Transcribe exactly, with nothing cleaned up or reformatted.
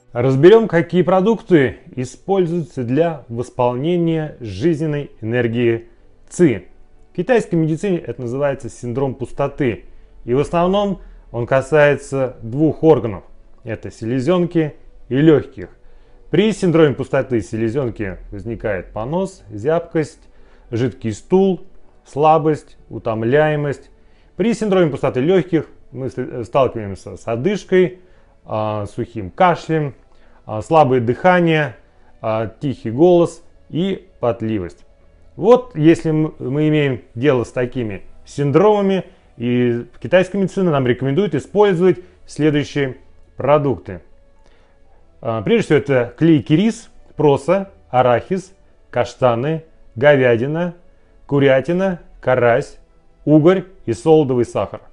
Разберем, какие продукты используются для восполнения жизненной энергии ЦИ. В китайской медицине это называется синдром пустоты. И в основном он касается двух органов. Это селезенки и легких. При синдроме пустоты селезенки возникает понос, зябкость, жидкий стул, слабость, утомляемость. При синдроме пустоты легких мы сталкиваемся с одышкой, сухим кашлем, слабое дыхание, тихий голос и потливость. Вот если мы имеем дело с такими синдромами, и в китайской медицине нам рекомендуют использовать следующие продукты. Прежде всего это клейкий рис, проса, арахис, каштаны, говядина, курятина, карась, угорь и солодовый сахар.